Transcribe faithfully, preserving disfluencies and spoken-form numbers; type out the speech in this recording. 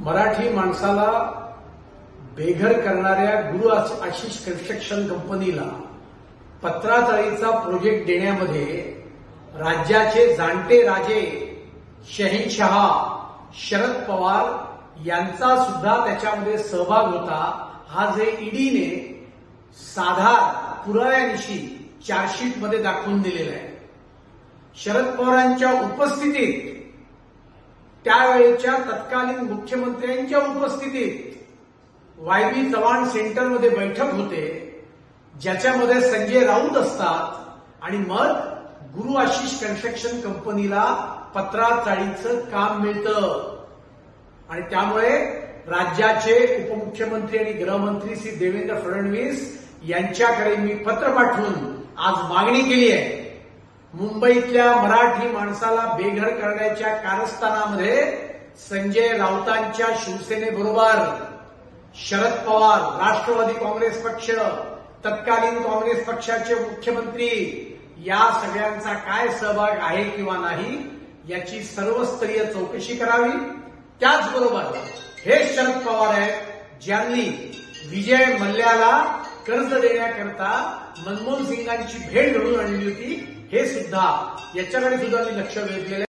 मराठी माणसाला बेघर करणाऱ्या गुरु आशिष कन्स्ट्रक्शन कंपनीला पत्राचाळीचा प्रोजेक्ट देण्यामध्ये राज्याचे जाणते राजे शहेनशहा शरद पवार यांचा सुद्धा त्याच्यामध्ये सहभाग होता। हा जे ईडीने साधा पुराव्यानिशी चार्जशीटमध्ये दाखवून दिलेला आहे। शरद पवारांच्या उपस्थितीत त्यावेळेच्या तत्कालीन मुख्यमंत्र्यांच्या उपस्थितीत वाय बी चव्हाण सेंटरमध्ये बैठक होते, ज्याच्यामध्ये संजय राऊत असतात आणि मग गुरु आशिष कन्स्ट्रक्शन कंपनीला पत्राचाळीचं काम मिळतं। आणि त्यामुळे राज्याचे उपमुख्यमंत्री आणि गृहमंत्री श्री देवेंद्र फडणवीस यांच्याकडे मी पत्र पाठवून आज मागणी केली आहे। मुंबईतल्या मराठी माणसाला बेघर करण्याच्या कारस्थानामध्ये संजय राऊतांच्या शिवसेनेबरोबर शरद पवार, राष्ट्रवादी काँग्रेस पक्ष, तत्कालीन काँग्रेस पक्षाचे मुख्यमंत्री या सगळ्यांचा काय सहभाग आहे किंवा नाही याची सर्वस्तरीय चौकशी करावी। त्याचबरोबर हे शरद पवार आहेत ज्यांनी विजय मल्ल्याला कर्ज देण्याकरता मनमोहन सिंगांची भेट घडवून आणली होती, हे सुद्धा याच्याकडे सुद्धा मी लक्ष वेधलेलं आहे।